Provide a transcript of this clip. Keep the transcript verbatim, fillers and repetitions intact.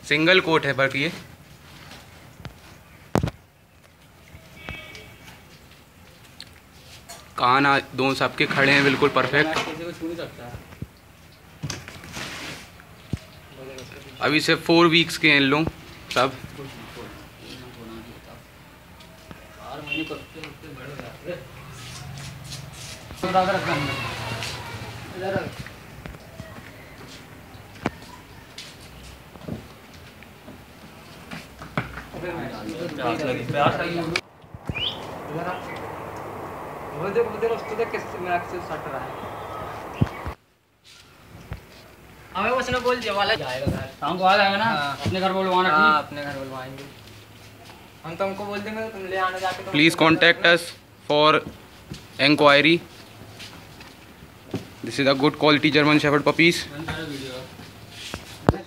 Single quote है but ये कान दोनों सबके खड़े हैं बिल्कुल परफेक्ट। अभी से फोर वीक्स के हैं इन लोग सब। वो देखो वो देखो उसको देख किस में एक्सेस सट रहा है। हमें उसने बोल दिया वाला जाएगा घर शाम को आ जाएगा ना। अपने घर बुलवाना। हां अपने घर बुलवाएंगे हम। तुमको बोल देंगे तुम ले आना जाके। Please contact us for inquiry. This is a good quality German shepherd puppies.